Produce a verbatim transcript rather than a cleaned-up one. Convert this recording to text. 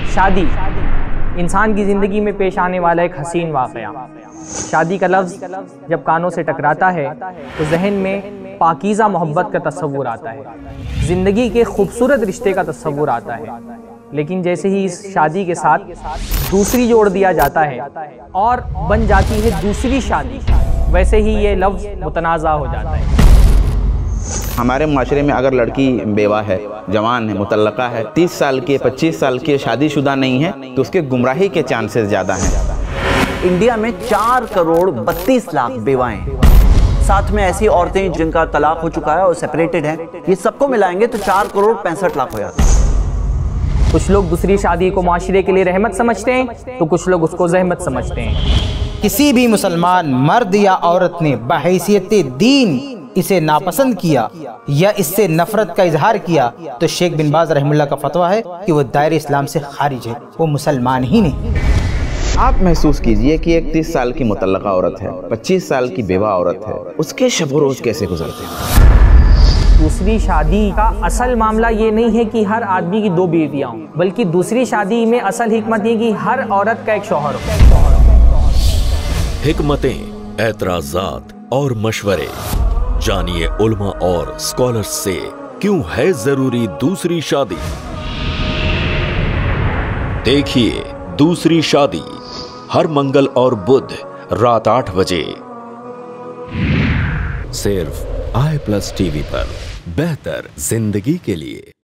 शादी इंसान की ज़िंदगी में पेश आने वाला एक हसीन वाक़या। शादी का लफ्ज़ जब कानों से टकराता है तो जहन में पाकीज़ा मोहब्बत का तस्वुर आता है, ज़िंदगी के खूबसूरत रिश्ते का तस्वुर आता है। लेकिन जैसे ही इस शादी के साथ दूसरी जोड़ दिया जाता है और बन जाती है दूसरी शादी, वैसे ही ये लफ्ज़ मुतनाज़ा हो जाता है। हमारे माशरे में अगर लड़की बेवा है, जवान है, मुतल्लका है, तीस साल की, पच्चीस साल की, शादीशुदा नहीं है, तो उसके गुमराही के चांसेस ज़्यादा हैं। इंडिया में चार करोड़ बत्तीस लाख बेवाएं, साथ में ऐसी औरतें जिनका तलाक हो चुका है और सेपरेटेड हैं, ये सबको मिलाएंगे तो चार करोड़ पैंसठ लाख हो जाता है। कुछ लोग दूसरी शादी को माशरे के लिए रहमत समझते हैं तो कुछ लोग उसको जहमत समझते हैं। किसी भी मुसलमान मर्द या औरत ने बहैसियत दीन इसे नापसंद किया या इससे नफरत का इजहार किया तो शेख बिन बाज रहमुल्लाह का फतवा है कि वो दायरे इस्लाम से खारिज है, वो मुसलमान ही नहीं। आप महसूस कीजिए कि एक तीस साल की मुतल्लका औरत है, पच्चीस साल की बेवा औरत है, उसके शब रोज कैसे गुजरते हैं। दूसरी शादी का असल मामला ये नहीं है कि हर आदमी की दो बीवियां हों, बल्कि दूसरी शादी में असल हिकमत ये कि हर औरत का एक शौहर हो। हिकमतें, एतराज़ात और मशवरे जानिए उलमा और स्कॉलर्स से क्यों है जरूरी दूसरी शादी। देखिए दूसरी शादी हर मंगल और बुध रात आठ बजे सिर्फ आई प्लस टीवी पर। बेहतर जिंदगी के लिए।